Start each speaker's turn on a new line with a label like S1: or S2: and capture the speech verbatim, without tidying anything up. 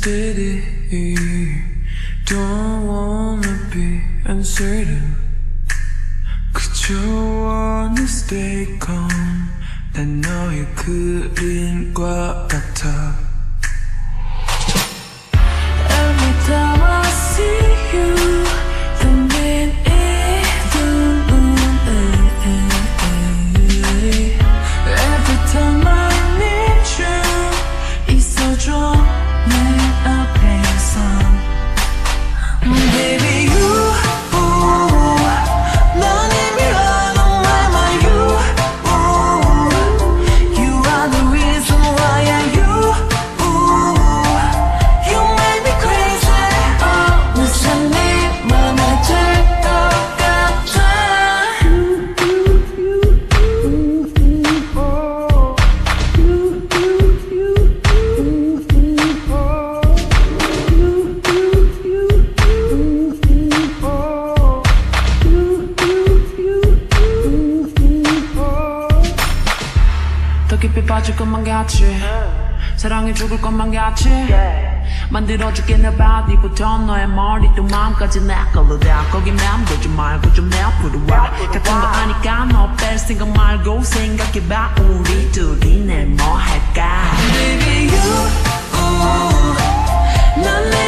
S1: steady. Don't wanna be uncertain. 그저 wanna stay calm. 난 너의 그림과 같아. Every time I see you, the wind is every time I need you, 있어줘 내 앞에서. Baby you, 넌 이미 run on my mind. You, you are the reason why I you, you make me crazy. 어느새 네 맘에 들 것 같아. 더 깊이 빠질 것만 같이 사랑해 죽을 것만 같이 만들어줄게 내 바디부터 너의 머리도 마음까지 내 걸로 다 거기 맴돌지 말고 좀 내 앞으로 와. 같은 거 아니까 너 뺄 생각 말고 생각해봐. 우리 둘이 내 뭐 할까. Baby you, 넌 내